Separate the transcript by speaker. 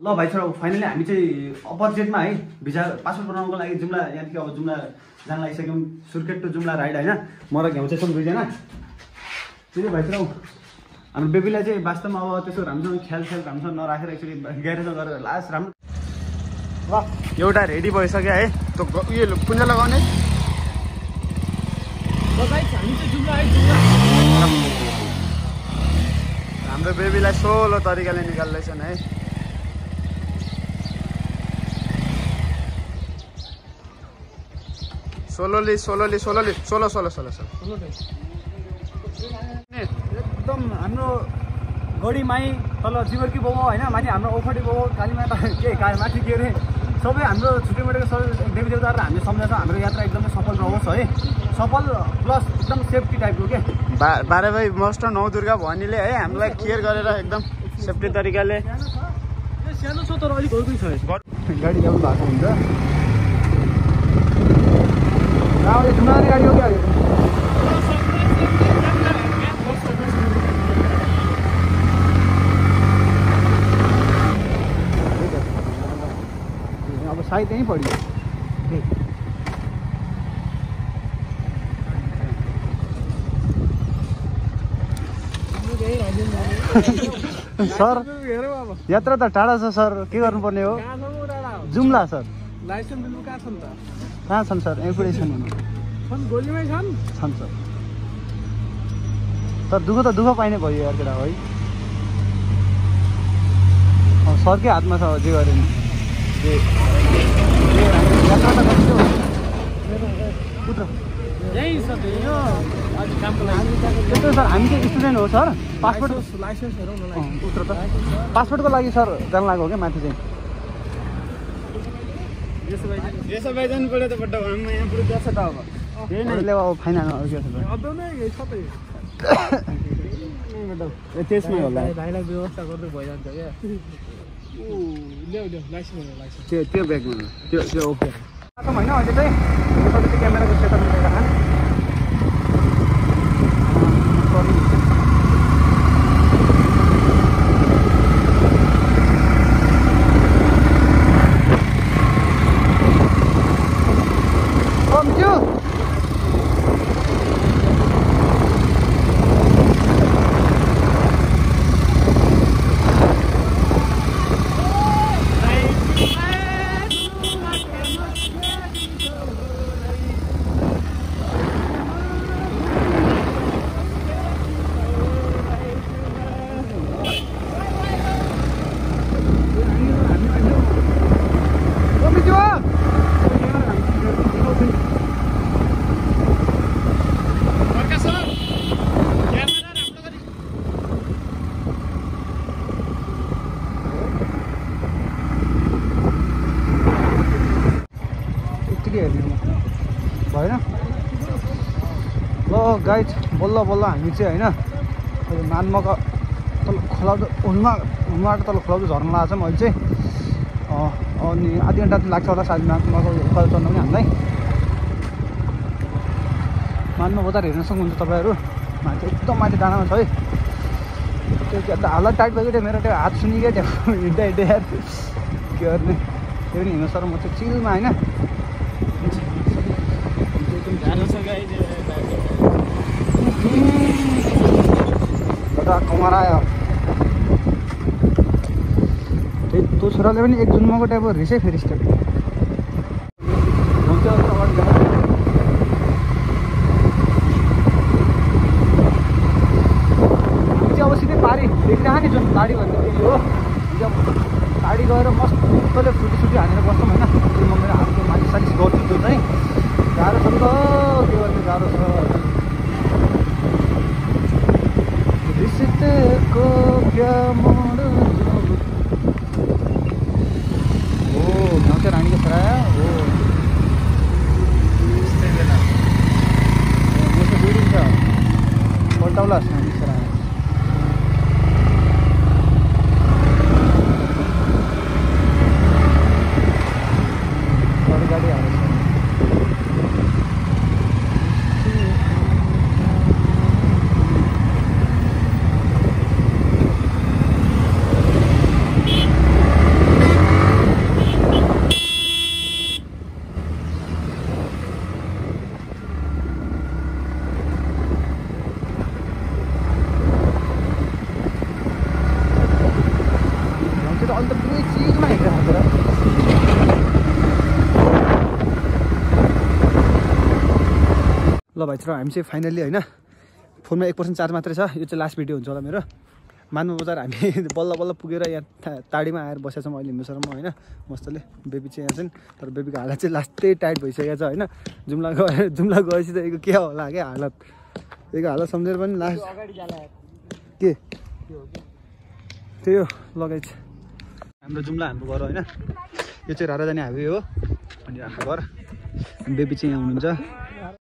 Speaker 1: ल भाइ छोरा फाइनली हामी चाहिँ अपर्जेटमा है भिजा पासपोर्ट बनाउनको लागि जुम्ला यहाँदेखि अब जुम्ला जान लागिसक्यौँ सुर्खेत टु जुम्ला राइड होइन म र घ्याउ चाहिँ छौँ दुईजना त्यही भाइ छोरा हाम्रो बेबीलाई चाहिँ वास्तवमा अब त्यसो राम्रोसँग ख्याल राम्रोसँग नराखेर एकचोटि ग्यारेजमा गरेर लास्ट राम्रो ल एउटा रेडी भइसक्यो है त्यो उयो कुन्जा लगाउने हाम्रो बेबीलाई सोलो तरिकाले निकाल्दैछन् है सोलोली एकदम हाम्रो गढीमाई तल जिबर्की बाउ होइन माथि हाम्रो ओखटी बाउ कालीमाता के माथि के अरे सबै हाम्रो छुट्टीमुट्टीको सबै देवी देवताहरूलाई हामीले सम्झाउँछौँ हाम्रो यात्रा एकदमै सफल रहोस् है सफल प्लस एकदम सेफ्टी टाइपको के 12 भाइ मस्ट नौ दुर्गा भवानीले है हामीलाई केयर गरेर एकदम सेफ्टी तरिकाले सानो छ तर अलिक गल्ती छ गाडी ल्याउनु भएको हुन्छ गाडी हो क्या अब सायद यहीँ पढ्यो सर यात्रा त टाढा छ सर के गर्नुपर्ने हो जुम्ला सर लाइसेन्स कहाँ छन् त कहाँ छन् सर एउटै छन् छन् सर दुःख पाइने भयो यार केटा है सरकै हातमा छ जे गरे नि यात्रा त गरियो त्यस्तो सर हामी चाहिँ स्टुडेन्ट हो सर पासपोर्ट लाइसेन्सहरू उत्रो त पासपोर्टको लागि सर जान लाग्यो हो क्या माथि चाहिँ यसो बाई जानु पऱ्यो त बड्डा हामी यहाँ पुरै जान्छ त अब त्यही नै अब फाइन हाल्नु त्यसमै होला भाइलाई व्यवस्था गर्दै भइजान्छ क्या त्यो ब्यागमा त्यो ओके होइन अहिले चाहिँ तपाईँ क्यामेराको सेटअप लिएर भएन ल गाइज बल्ल हामी चाहिँ होइन मानमा तल खोलाउँदो हुलबाट तल खोलाउँदो झर्न लगाएको छौँ अहिले चाहिँ अनि आधी घन्टा लाग्छ होला सायद मानको उकालो चढ्न पनि हामीलाई मानमा बजार हेर्न सक्नुहुन्छ तपाईँहरू माथि एकदम माथि डाँडामा छ है त्यो हालत टाइट भएको मेरो त्यो हात सुनिकै त्यो हिँड्दा यार के गर्ने त्यो पनि हिँड्नु सर म चाहिँ चिलमा होइन कमर आयो त्यो छोराले पनि एक जुम्माको टाइपको रिसै फेरि स्टेप अब सिधै पारी देखिरह नि जुन गाडी भन्दा हो गाडी गएर मस्तले फुटी हानेर बस्छौँ होइन त्यो म मेरो हातको माथि सालिस गर्छु त्यो चाहिँ गाह्रो छ नि त के गर्ने गाह्रो छ को गाउँछ रानीको छोरा हो बिल्डिङ छ पल्टाउला रानी छोरा अरू गाडी आएको छ भाइ छोरा हामी चाहिँ फाइनल्ली होइन फोनमा 1% चार्ज मात्रै छ। यो चाहिँ लास्ट भिडियो हुन्छ होला मेरो। मानव बजार हामी बल्ल बल्ल पुगेर यहाँ टाढीमा आएर बसेको छौँ अहिले हिमेसरमा होइन मस्तले। बेबी चाहिँ यहाँ छन् तर बेबीको हालत चाहिँ लास्टै टाइट भइसकेको छ होइन। जुम्ला गएपछि त यो के होला क्या हालत, यो हालत सम्झेर पनि लास्ट के त्यही हो लगाइ छ हाम्रो जुम्ला हाम्रो घर होइन। यो चाहिँ राराजानी हाइवे हो अनि हाम्रो घर। बेबी चाहिँ यहाँ हुनुहुन्छ।